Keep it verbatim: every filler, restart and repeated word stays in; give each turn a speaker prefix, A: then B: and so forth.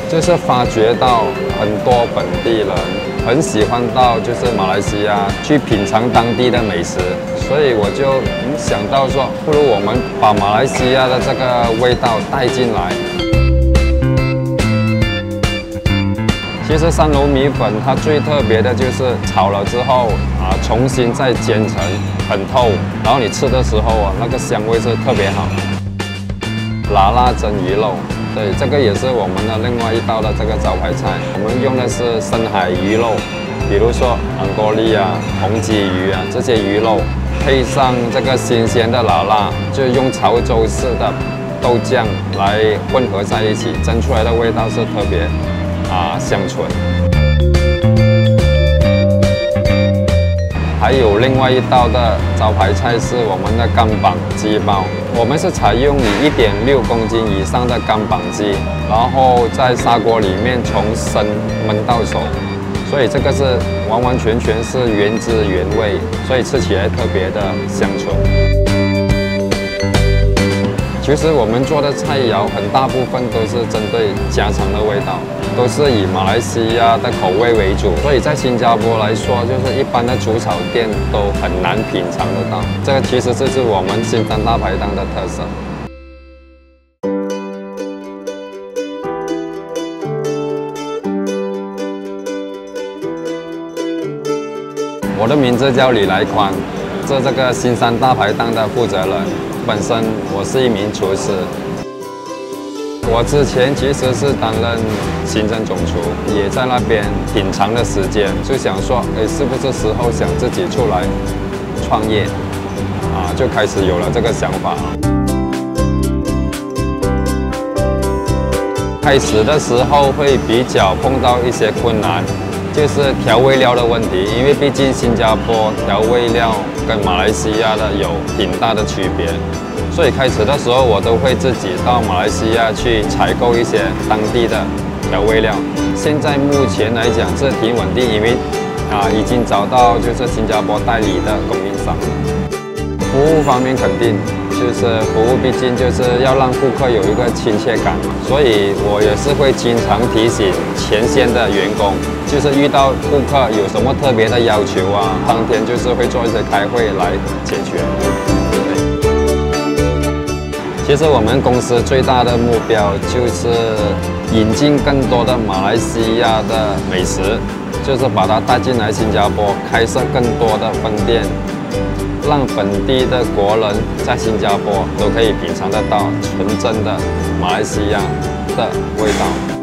A: 就是发觉到很多本地人很喜欢到就是马来西亚去品尝当地的美食，所以我就想到说，不如我们把马来西亚的这个味道带进来。其实三楼米粉它最特别的就是炒了之后啊，重新再煎成很透，然后你吃的时候啊，那个香味是特别好。辣辣蒸鱼肉。 对，这个也是我们的另外一道的这个招牌菜。我们用的是深海鱼肉，比如说安哥利啊、红鲫鱼啊这些鱼肉，配上这个新鲜的辣辣，就用潮州式的豆酱来混合在一起，蒸出来的味道是特别啊香醇。还有另外一道的招牌菜是我们的干蚌鸡包。 我们是采用以一点六公斤以上的干蚌鸡，然后在砂锅里面从生焖到熟，所以这个是完完全全是原汁原味，所以吃起来特别的香醇。其实我们做的菜肴很大部分都是针对家常的味道，都是以马来西亚的口味为主，所以在新加坡来说，就是一般的煮炒店都很难品尝得到。这个其实就是我们新山大排档的特色。我的名字叫李来宽，是这个新山大排档的负责人。 本身我是一名厨师，我之前其实是担任行政总厨，也在那边品尝的时间，就想说，哎，是不是时候想自己出来创业啊？就开始有了这个想法。开始的时候会比较碰到一些困难。 就是调味料的问题，因为毕竟新加坡调味料跟马来西亚的有挺大的区别，所以开始的时候我都会自己到马来西亚去采购一些当地的调味料。现在目前来讲是挺稳定，因为啊已经找到就是新加坡代理的供应商了。服务方面肯定就是服务，毕竟就是要让顾客有一个亲切感，所以我也是会经常提醒前线的员工。 就是遇到顾客有什么特别的要求啊，当天就是会做一些开会来解决。其实我们公司最大的目标就是引进更多的马来西亚的美食，就是把它带进来新加坡，开设更多的分店，让本地的国人在新加坡都可以品尝得到纯正的马来西亚的味道。